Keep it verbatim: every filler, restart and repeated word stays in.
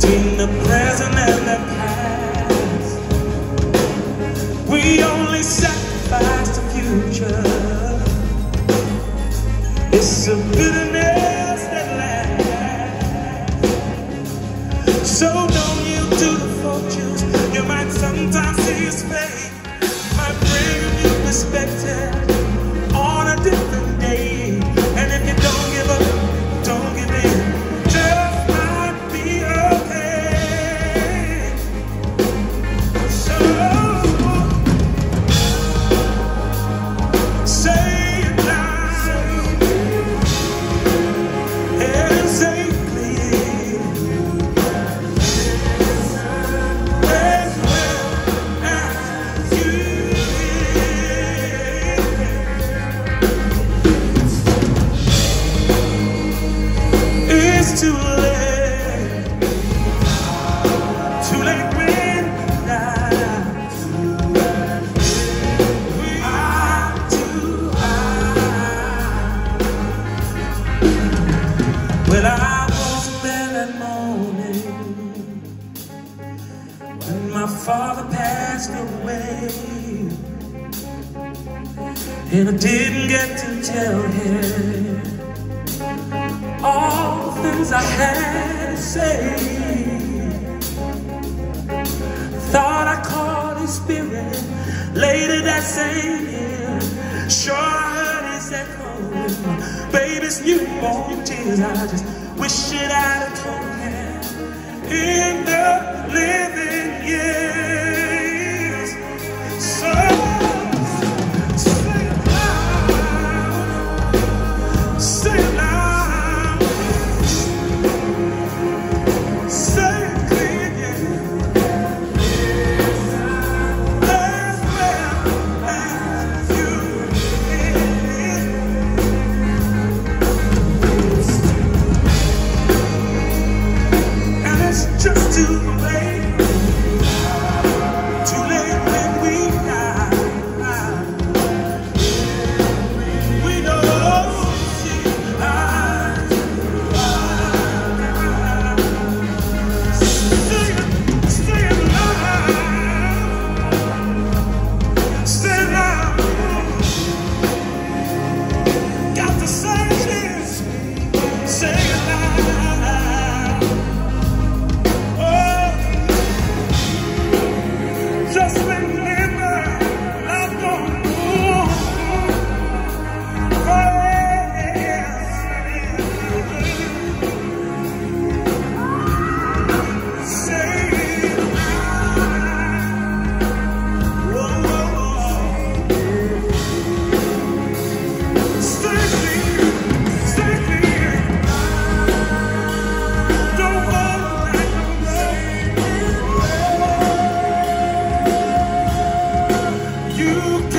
between the present and the past. We only sacrifice the future. It's a bitterness that lasts. So don't yield to the fortunes. You might sometimes see his fate. Might bring you perspective on a different day. And if you don't give up, don't give in, just might be okay. So say it loud and say it clear, as well as you did. It's too late, too late when now we are too high. Well, I was there that morning when my father passed away, and I didn't get to tell him all the things I had to say. Thought I caught his spirit later that same year. Sure, I heard his echo in my baby's newborn tears. I just wish it I'd have told him in the living years. So say it loud, say it loud. Just too late, too late when we die. We don't see eye to eye. Say it, say it loud, say it loud. Got to say this, say it loud. Just remember, love don't move. Oh, yes. Say it loud. Whoa, whoa, whoa. Stay clear, stay clear. Don't hold back no more. You